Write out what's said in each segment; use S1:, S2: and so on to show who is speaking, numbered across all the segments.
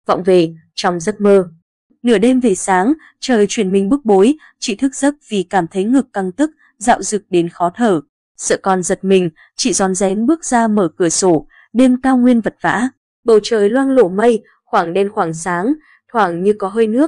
S1: vọng về trong giấc mơ. Nửa đêm về sáng, trời chuyển mình bức bối, chị thức giấc vì cảm thấy ngực căng tức, dạo dực đến khó thở. Sợ con giật mình, chị rón rén bước ra mở cửa sổ, đêm cao nguyên vật vã. Bầu trời loang lổ mây, khoảng đen khoảng sáng, thoảng như có hơi nước,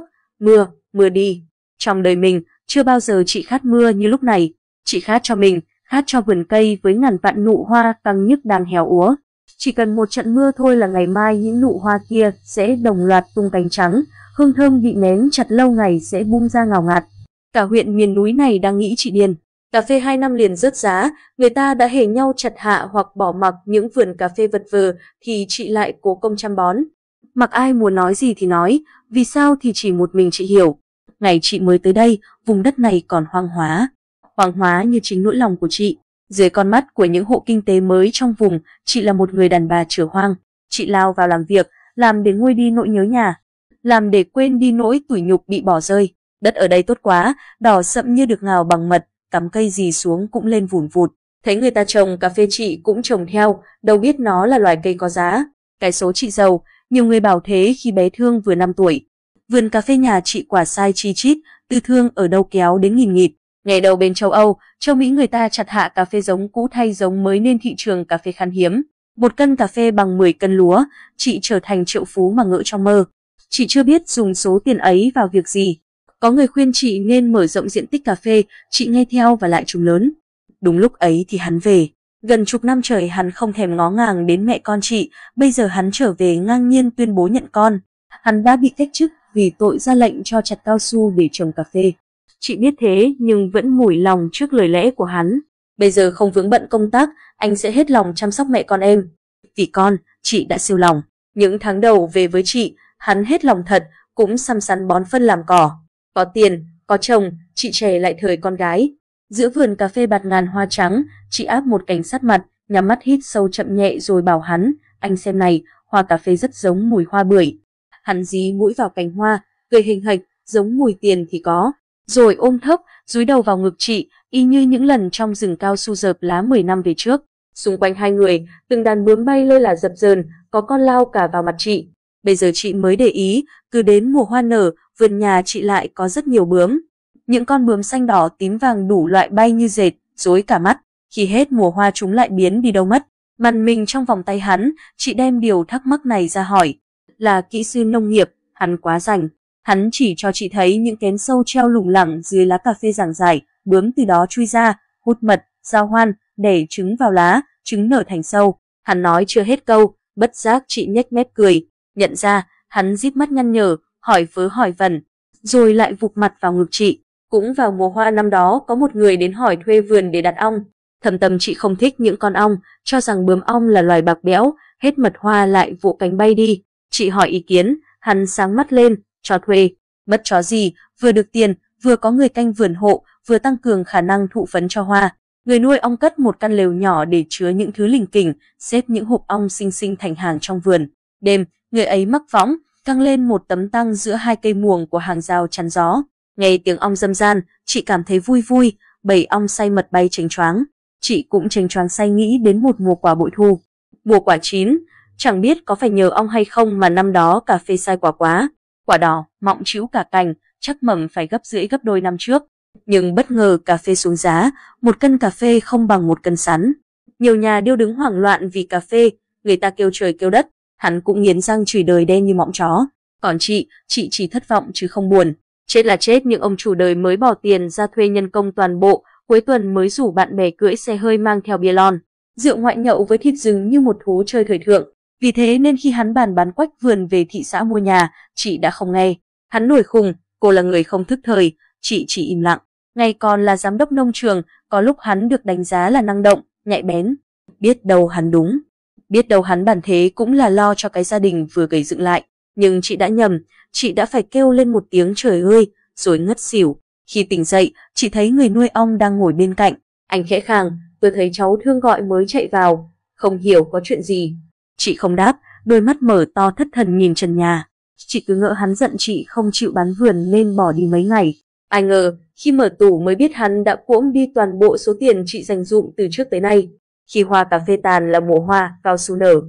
S1: mưa đi. Trong đời mình, chưa bao giờ chị khát mưa như lúc này. Chị khát cho mình, khát cho vườn cây với ngàn vạn nụ hoa căng nhức đang héo úa. Chỉ cần một trận mưa thôi là ngày mai những nụ hoa kia sẽ đồng loạt tung cánh trắng, hương thơm bị nén chặt lâu ngày sẽ bung ra ngào ngạt. Cả huyện miền núi này đang nghĩ chị điên. Cà phê 2 năm liền rớt giá, người ta đã hề nhau chặt hạ hoặc bỏ mặc những vườn cà phê vật vờ thì chị lại cố công chăm bón. Mặc ai muốn nói gì thì nói, vì sao thì chỉ một mình chị hiểu. Ngày chị mới tới đây, vùng đất này còn hoang hóa như chính nỗi lòng của chị. Dưới con mắt của những hộ kinh tế mới trong vùng, chị là một người đàn bà chửa hoang. Chị lao vào làm việc, làm để nguôi đi nỗi nhớ nhà, làm để quên đi nỗi tủi nhục bị bỏ rơi. Đất ở đây tốt quá, đỏ sậm như được ngào bằng mật, cắm cây gì xuống cũng lên vùn vụt. Thấy người ta trồng cà phê chị cũng trồng theo, đâu biết nó là loài cây có giá. Cái số chị giàu, nhiều người bảo thế khi bé Thương vừa 5 tuổi. Vườn cà phê nhà chị quả sai chi chít, tư thương ở đâu kéo đến nghìn nghịt. Ngày đầu bên châu Âu, châu Mỹ người ta chặt hạ cà phê giống cũ thay giống mới nên thị trường cà phê khan hiếm. 1 cân cà phê bằng 10 cân lúa, chị trở thành triệu phú mà ngỡ trong mơ. Chị chưa biết dùng số tiền ấy vào việc gì. Có người khuyên chị nên mở rộng diện tích cà phê, chị nghe theo và lại trùng lớn. Đúng lúc ấy thì hắn về. Gần chục năm trời hắn không thèm ngó ngàng đến mẹ con chị, bây giờ hắn trở về ngang nhiên tuyên bố nhận con. Hắn đã bị cách chức vì tội ra lệnh cho chặt cao su để trồng cà phê. Chị biết thế nhưng vẫn mủi lòng trước lời lẽ của hắn. Bây giờ không vướng bận công tác, anh sẽ hết lòng chăm sóc mẹ con em. Vì con, chị đã siêu lòng. Những tháng đầu về với chị, hắn hết lòng thật, cũng xăm xắn bón phân làm cỏ. Có tiền, có chồng, chị trẻ lại thời con gái. Giữa vườn cà phê bạt ngàn hoa trắng, chị áp một cành sát mặt, nhắm mắt hít sâu chậm nhẹ rồi bảo hắn, anh xem này, hoa cà phê rất giống mùi hoa bưởi. Hắn dí mũi vào cành hoa, cười hình hạch, giống mùi tiền thì có. Rồi ôm thấp, dúi đầu vào ngực chị, y như những lần trong rừng cao su dợp lá 10 năm về trước. Xung quanh hai người, từng đàn bướm bay lơi là dập dờn, có con lao cả vào mặt chị. Bây giờ chị mới để ý, cứ đến mùa hoa nở, vườn nhà chị lại có rất nhiều bướm. Những con bướm xanh đỏ tím vàng đủ loại bay như dệt, rối cả mắt. Khi hết mùa hoa chúng lại biến đi đâu mất. Màn mình trong vòng tay hắn, chị đem điều thắc mắc này ra hỏi. Là kỹ sư nông nghiệp, hắn quá rành. Hắn chỉ cho chị thấy những kén sâu treo lủng lẳng dưới lá cà phê giảng giải, bướm từ đó chui ra, hút mật, giao hoan, đẻ trứng vào lá, trứng nở thành sâu. Hắn nói chưa hết câu, bất giác chị nhếch mép cười. Nhận ra, hắn díp mắt nhăn nhở, hỏi vớ hỏi vẩn, rồi lại vụp mặt vào ngực chị. Cũng vào mùa hoa năm đó có một người đến hỏi thuê vườn để đặt ong. Thầm tâm chị không thích những con ong, cho rằng bướm ong là loài bạc bẽo, hết mật hoa lại vỗ cánh bay đi. Chị hỏi ý kiến, hắn sáng mắt lên, cho thuê. Mất chó gì, vừa được tiền, vừa có người canh vườn hộ, vừa tăng cường khả năng thụ phấn cho hoa. Người nuôi ong cất một căn lều nhỏ để chứa những thứ lỉnh kỉnh, xếp những hộp ong xinh xinh thành hàng trong vườn. Đêm, người ấy mắc võng, căng lên một tấm tang giữa hai cây muồng của hàng rào chắn gió. Nghe tiếng ong râm ran, chị cảm thấy vui vui, bầy ong say mật bay chênh choáng. Chị cũng chênh choáng say nghĩ đến một mùa quả bội thu. Mùa quả chín, chẳng biết có phải nhờ ong hay không mà năm đó cà phê sai quả quá. Quả đỏ, mọng trĩu cả cành, chắc mầm phải gấp rưỡi gấp đôi năm trước. Nhưng bất ngờ cà phê xuống giá, 1 cân cà phê không bằng 1 cân sắn. Nhiều nhà điêu đứng hoảng loạn vì cà phê, người ta kêu trời kêu đất, hắn cũng nghiến răng chửi đời đen như mõm chó. Còn chị chỉ thất vọng chứ không buồn. Chết là chết nhưng ông chủ đời mới bỏ tiền ra thuê nhân công toàn bộ, cuối tuần mới rủ bạn bè cưỡi xe hơi mang theo bia lon, rượu ngoại nhậu với thịt rừng như một thú chơi thời thượng. Vì thế nên khi hắn bàn bán quách vườn về thị xã mua nhà, chị đã không nghe. Hắn nổi khùng, cô là người không thức thời, chị chỉ im lặng. Ngày còn là giám đốc nông trường, có lúc hắn được đánh giá là năng động, nhạy bén. Biết đâu hắn đúng. Biết đâu hắn bản thế cũng là lo cho cái gia đình vừa gầy dựng lại. Nhưng chị đã nhầm, chị đã phải kêu lên một tiếng trời ơi, rồi ngất xỉu. Khi tỉnh dậy, chị thấy người nuôi ong đang ngồi bên cạnh. Anh khẽ khàng, tôi thấy cháu Thương gọi mới chạy vào. Không hiểu có chuyện gì. Chị không đáp, đôi mắt mở to thất thần nhìn trần nhà. Chị cứ ngỡ hắn giận chị không chịu bán vườn nên bỏ đi mấy ngày. Ai ngờ, khi mở tủ mới biết hắn đã cuỗm đi toàn bộ số tiền chị dành dụm từ trước tới nay. Khi hoa cà phê tàn là mùa hoa cao su nở.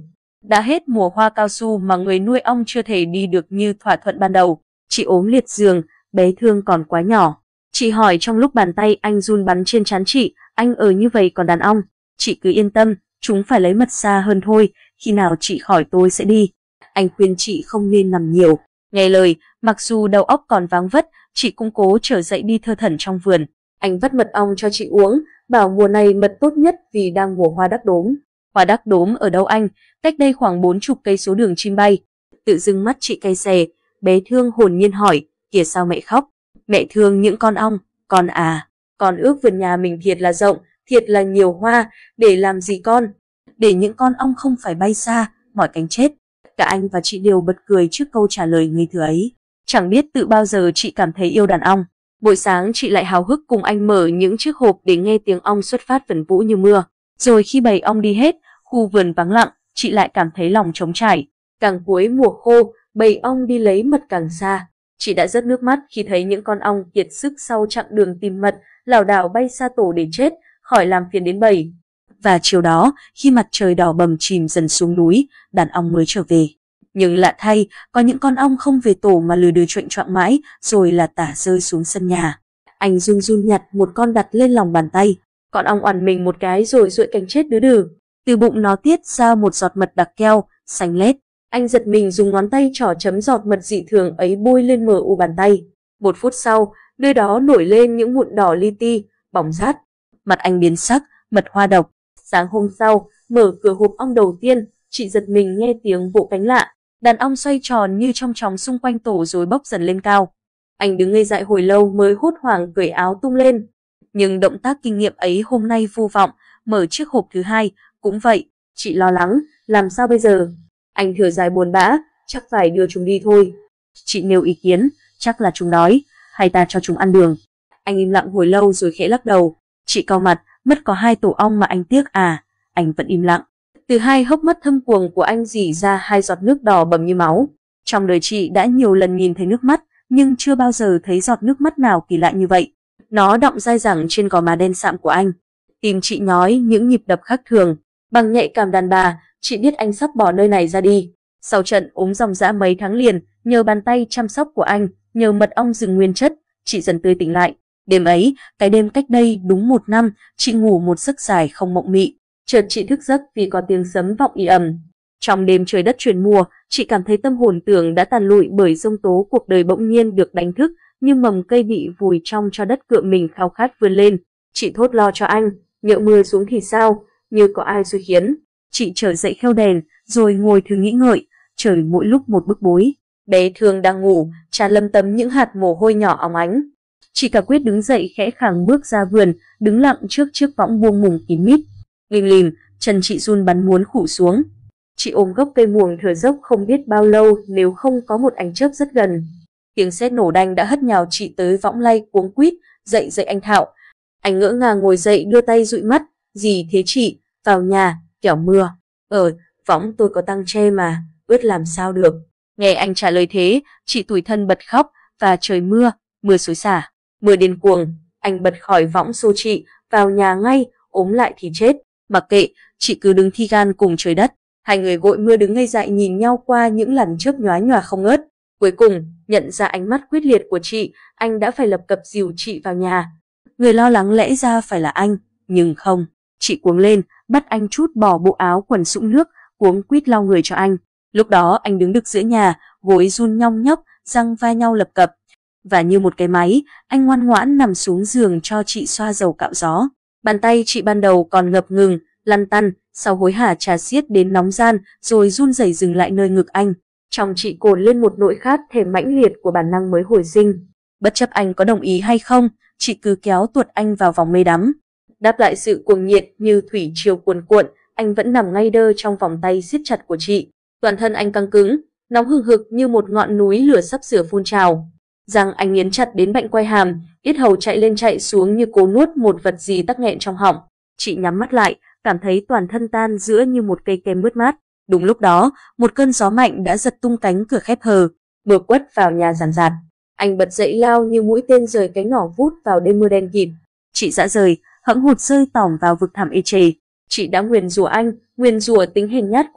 S1: Đã hết mùa hoa cao su mà người nuôi ong chưa thể đi được như thỏa thuận ban đầu. Chị ốm liệt giường, bé Thương còn quá nhỏ. Chị hỏi trong lúc bàn tay anh run bắn trên trán chị, anh ở như vậy còn đàn ong. Chị cứ yên tâm, chúng phải lấy mật xa hơn thôi, khi nào chị khỏi tôi sẽ đi. Anh khuyên chị không nên nằm nhiều. Nghe lời, mặc dù đầu óc còn váng vất, chị cũng cố trở dậy đi thơ thẩn trong vườn. Anh vắt mật ong cho chị uống, bảo mùa này mật tốt nhất vì đang mùa hoa đắc đốm. Hoa đắc đốm ở đâu anh? Cách đây khoảng 40 cây số đường chim bay. Tự dưng mắt chị cay xè, bé Thương hồn nhiên hỏi, kìa sao mẹ khóc? Mẹ thương những con ong, con à, con ước vườn nhà mình thiệt là rộng, thiệt là nhiều hoa, để làm gì con? Để những con ong không phải bay xa, mỏi cánh chết. Cả anh và chị đều bật cười trước câu trả lời ngây thơ ấy. Chẳng biết tự bao giờ chị cảm thấy yêu đàn ong. Buổi sáng chị lại háo hức cùng anh mở những chiếc hộp để nghe tiếng ong xuất phát vần vũ như mưa. Rồi khi bầy ong đi hết, khu vườn vắng lặng, chị lại cảm thấy lòng trống trải. Càng cuối mùa khô, bầy ong đi lấy mật càng xa. Chị đã rớt nước mắt khi thấy những con ong kiệt sức sau chặng đường tìm mật, lảo đảo bay xa tổ để chết, khỏi làm phiền đến bầy. Và chiều đó, khi mặt trời đỏ bầm chìm dần xuống núi, đàn ong mới trở về. Nhưng lạ thay, có những con ong không về tổ mà lừ đừ choạng choạng mãi, rồi là tả rơi xuống sân nhà. Anh run run nhặt một con đặt lên lòng bàn tay. Con ong oằn mình một cái rồi duỗi cánh chết đứ đừ. Từ bụng nó tiết ra một giọt mật đặc keo, xanh lét. Anh giật mình dùng ngón tay trỏ chấm giọt mật dị thường ấy bôi lên mờ u bàn tay. 1 phút sau, nơi đó nổi lên những mụn đỏ li ti, bỏng rát. Mặt anh biến sắc, mật hoa độc. Sáng hôm sau, mở cửa hộp ong đầu tiên, chị giật mình nghe tiếng vỗ cánh lạ. Đàn ong xoay tròn như trong chóng xung quanh tổ rồi bốc dần lên cao. Anh đứng ngây dại hồi lâu mới hốt hoảng cởi áo tung lên. Nhưng động tác kinh nghiệm ấy hôm nay vô vọng, mở chiếc hộp thứ hai, cũng vậy. Chị lo lắng, làm sao bây giờ? Anh thở dài buồn bã, chắc phải đưa chúng đi thôi. Chị nêu ý kiến, chắc là chúng đói, hay ta cho chúng ăn đường. Anh im lặng hồi lâu rồi khẽ lắc đầu. Chị cau mặt, mất có 2 tổ ong mà anh tiếc à? Anh vẫn im lặng. Từ 2 hốc mắt thâm quầng của anh rỉ ra 2 giọt nước đỏ bầm như máu. Trong đời chị đã nhiều lần nhìn thấy nước mắt, nhưng chưa bao giờ thấy giọt nước mắt nào kỳ lạ như vậy. Nó đọng dai dẳng trên gò má đen sạm của anh. Tim chị nhói những nhịp đập khác thường. Bằng nhạy cảm đàn bà, chị biết anh sắp bỏ nơi này ra đi. Sau trận ốm ròng rã mấy tháng liền, nhờ bàn tay chăm sóc của anh, nhờ mật ong rừng nguyên chất, chị dần tươi tỉnh lại. Đêm ấy, cái đêm cách đây đúng 1 năm, chị ngủ một giấc dài không mộng mị. Chợt chị thức giấc vì có tiếng sấm vọng ì ầm. Trong đêm trời đất chuyển mùa, chị cảm thấy tâm hồn tưởng đã tàn lụi bởi giông tố cuộc đời bỗng nhiên được đánh thức, như mầm cây bị vùi trong cho đất cựa mình khao khát vươn lên. Chị thốt lo cho anh, nhỡ mưa xuống thì sao, như có ai xui khiến. Chị trở dậy khêu đèn, rồi ngồi thử nghĩ ngợi, trời mỗi lúc một bức bối. Bé Thương đang ngủ, trán lấm tấm những hạt mồ hôi nhỏ óng ánh. Chị cả quyết đứng dậy khẽ khàng bước ra vườn, đứng lặng trước chiếc võng buông mùng kín mít. Lìm lìm, chân chị run bắn muốn khụ xuống. Chị ôm gốc cây muồng thở dốc không biết bao lâu nếu không có một ánh chớp rất gần. Tiếng sét nổ đanh đã hất nhào chị tới võng lay cuống quýt, dậy dậy anh Thạo. Anh ngỡ ngàng ngồi dậy đưa tay dụi mắt, gì thế chị, vào nhà, kẻo mưa. Võng tôi có tang tre mà, ướt làm sao được. Nghe anh trả lời thế, chị tủi thân bật khóc, và trời mưa, mưa xối xả, mưa điên cuồng. Anh bật khỏi võng xô chị, vào nhà ngay, ốm lại thì chết. Mặc kệ, chị cứ đứng thi gan cùng trời đất. Hai người gội mưa đứng ngây dại nhìn nhau qua những lần chớp nhóa nhòa không ngớt. Cuối cùng, nhận ra ánh mắt quyết liệt của chị, anh đã phải lập cập dìu chị vào nhà. Người lo lắng lẽ ra phải là anh, nhưng không. Chị cuống lên, bắt anh trút bỏ bộ áo quần sũng nước, cuống quýt lau người cho anh. Lúc đó anh đứng đực giữa nhà, gối run nhong nhóc, răng va nhau lập cập. Và như một cái máy, anh ngoan ngoãn nằm xuống giường cho chị xoa dầu cạo gió. Bàn tay chị ban đầu còn ngập ngừng, lăn tăn, sau hối hả trà xiết đến nóng gian, rồi run rẩy dừng lại nơi ngực anh. Trong chị cồn lên một nỗi khát thèm mãnh liệt của bản năng mới hồi sinh. Bất chấp anh có đồng ý hay không, chị cứ kéo tuột anh vào vòng mê đắm. Đáp lại sự cuồng nhiệt như thủy triều cuồn cuộn, anh vẫn nằm ngay đơ trong vòng tay siết chặt của chị. Toàn thân anh căng cứng, nóng hừng hực như một ngọn núi lửa sắp sửa phun trào. Răng anh nghiến chặt đến bệnh quay hàm, yết hầu chạy lên chạy xuống như cố nuốt một vật gì tắc nghẹn trong họng. Chị nhắm mắt lại, cảm thấy toàn thân tan rã như một cây kem mướt mát. Đúng lúc đó, một cơn gió mạnh đã giật tung cánh cửa khép hờ, mưa quất vào nhà ràn rạt. Anh bật dậy lao như mũi tên rời cánh nỏ vút vào đêm mưa đen kịt. Chị dã rời, hẫng hụt rơi tỏm vào vực thẳm ê chề. Chị đã nguyền rủa anh, nguyền rủa tính hèn nhát của anh,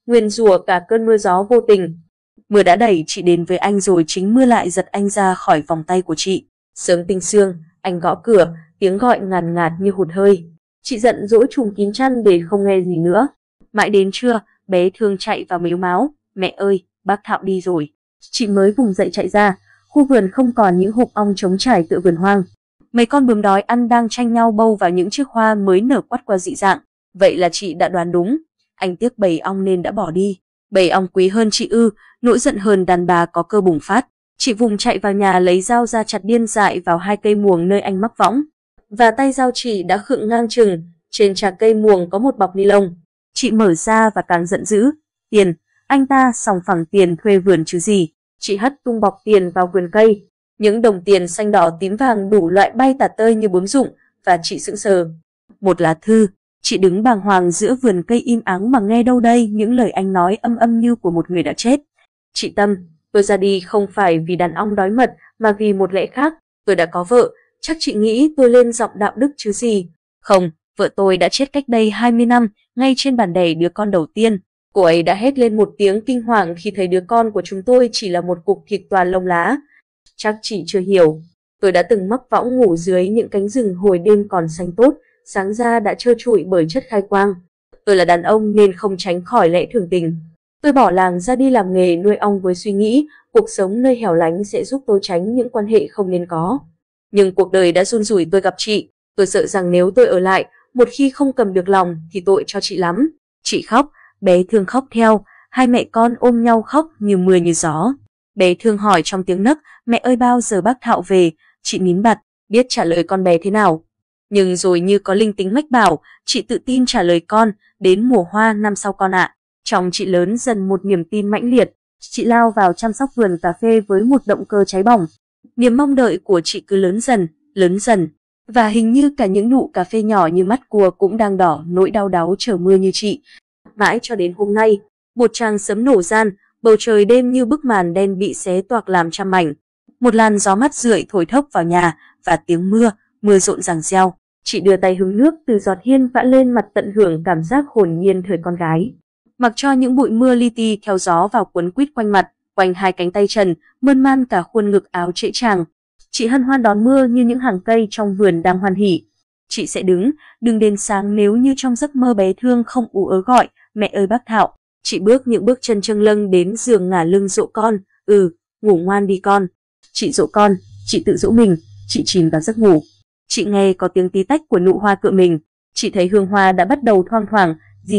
S1: nguyền rủa cả cơn mưa gió vô tình. Mưa đã đẩy chị đến với anh rồi, chính mưa lại giật anh ra khỏi vòng tay của chị. Sớm tinh sương, anh gõ cửa, tiếng gọi ngàn ngạt như hụt hơi. Chị giận dỗi trùm kín chăn để không nghe gì nữa. Mãi đến trưa, bé Thương chạy vào mếu máo. Mẹ ơi, bác Thạo đi rồi. Chị mới vùng dậy chạy ra. Khu vườn không còn những hộp ong trống trải tựa vườn hoang. Mấy con bướm đói ăn đang tranh nhau bâu vào những chiếc hoa mới nở quắt qua dị dạng. Vậy là chị đã đoán đúng. Anh tiếc bầy ong nên đã bỏ đi. Bầy ong quý hơn chị ư? Nỗi giận hờn đàn bà có cơ bùng phát. Chị vùng chạy vào nhà lấy dao ra chặt điên dại vào 2 cây muồng nơi anh mắc võng. Và tay dao chị đã khựng ngang chừng. Trên trạc cây muồng có một bọc ni lông. Chị mở ra và càng giận dữ. Tiền, anh ta sòng phẳng tiền thuê vườn chứ gì. Chị hất tung bọc tiền vào vườn cây. Những đồng tiền xanh đỏ tím vàng đủ loại bay tả tơi như bướm rụng, và chị sững sờ. Một lá thư. Chị đứng bàng hoàng giữa vườn cây im ắng mà nghe đâu đây những lời anh nói âm âm như của một người đã chết. Chị Tâm, tôi ra đi không phải vì đàn ong đói mật mà vì một lẽ khác. Tôi đã có vợ, chắc chị nghĩ tôi lên giọng đạo đức chứ gì. Không, vợ tôi đã chết cách đây 20 năm, ngay trên bàn đẻ đứa con đầu tiên. Cô ấy đã hét lên một tiếng kinh hoàng khi thấy đứa con của chúng tôi chỉ là một cục thịt toàn lông lá. Chắc chị chưa hiểu. Tôi đã từng mắc võng ngủ dưới những cánh rừng hồi đêm còn xanh tốt, sáng ra đã trơ trụi bởi chất khai quang. Tôi là đàn ông nên không tránh khỏi lẽ thường tình. Tôi bỏ làng ra đi làm nghề nuôi ong với suy nghĩ cuộc sống nơi hẻo lánh sẽ giúp tôi tránh những quan hệ không nên có. Nhưng cuộc đời đã xun rủi tôi gặp chị. Tôi sợ rằng nếu tôi ở lại, một khi không cầm được lòng thì tội cho chị lắm. Chị khóc, bé Thương khóc theo, hai mẹ con ôm nhau khóc như mưa như gió. Bé Thương hỏi trong tiếng nấc, mẹ ơi bao giờ bác Thạo về? Chị nín bặt, biết trả lời con bé thế nào. Nhưng rồi như có linh tính mách bảo, chị tự tin trả lời con, đến mùa hoa năm sau con ạ. Trong chị lớn dần một niềm tin mãnh liệt, chị lao vào chăm sóc vườn cà phê với một động cơ cháy bỏng. Niềm mong đợi của chị cứ lớn dần. Và hình như cả những nụ cà phê nhỏ như mắt cua cũng đang đỏ nỗi đau đáu chờ mưa như chị. Mãi cho đến hôm nay, một tràng sấm nổ gian, bầu trời đêm như bức màn đen bị xé toạc làm trăm mảnh. Một làn gió mát rượi thổi thốc vào nhà và tiếng mưa rộn ràng reo. Chị đưa tay hứng nước từ giọt hiên vã lên mặt tận hưởng cảm giác hồn nhiên thời con gái. Mặc cho những bụi mưa li ti theo gió vào cuốn quýt quanh mặt, quanh hai cánh tay trần, mơn man cả khuôn ngực áo trễ tràng. Chị hân hoan đón mưa như những hàng cây trong vườn đang hoan hỉ. Chị sẽ đứng đến sáng nếu như trong giấc mơ bé Thương không ú ớ gọi, mẹ ơi bác Thạo. Chị bước những bước chân châng lâng đến giường ngả lưng dỗ con, ngủ ngoan đi con. Chị dỗ con, chị tự dỗ mình, chị chìm vào giấc ngủ. Chị nghe có tiếng tí tách của nụ hoa cựa mình, chị thấy hương hoa đã bắt đầu thoang thoảng,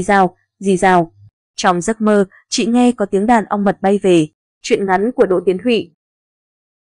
S1: rì rào. Trong giấc mơ, chị nghe có tiếng đàn ong mật bay về. Truyện ngắn của Đỗ Tiến Thụy.